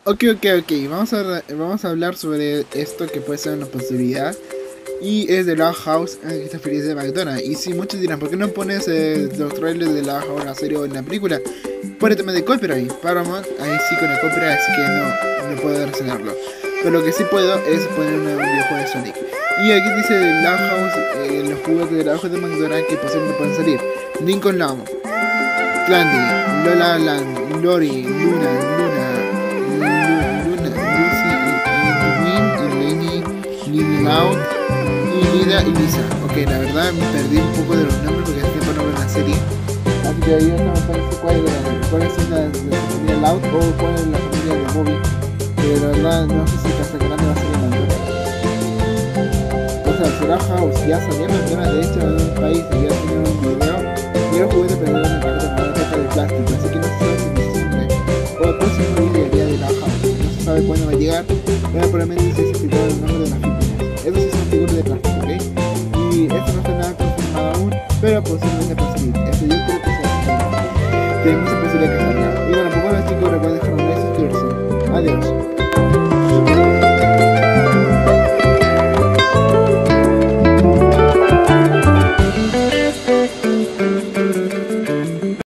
Ok. Vamos a hablar sobre esto que puede ser una posibilidad. Y es de La House, que está feliz de McDonald's. Y si muchos dirán, ¿por qué no pones los trailers de La House en la serie o en la película? Por el tema de copyright. Paramount, ahí sí con el copyright, así que no puedo reseñarlo. Pero lo que sí puedo es poner un videojuego de Sonic. Y aquí dice La House, los juegos de La House de McDonald's que posiblemente pueden salir: Lincoln Lounge, Candy, Lola Land, Lori, Lucy, Win, Lily Loud y Lida y Lisa. Ok, la verdad me perdí un poco de los nombres porque hace tiempo no veo la serie. Así que ahí no me parece cuál es la familia Loud o cuál es la familia de Bobby. Pero la verdad no sé si Casa Grande va a ser o sea, será House, ya salió el tema de hecho en un país y ya tiene un video y el juguete pero en una caja de plástico, así que no se sabe si es simple o el próximo video día de la House, no se sabe cuándo va a llegar, pero probablemente se titula el nombre de las figuras. Esas sí son figuras de plástico, ¿ok? Y esto no está nada confirmado aún, pero posiblemente puede salir. Eso yo creo que sea. Tiene mucha posibilidad que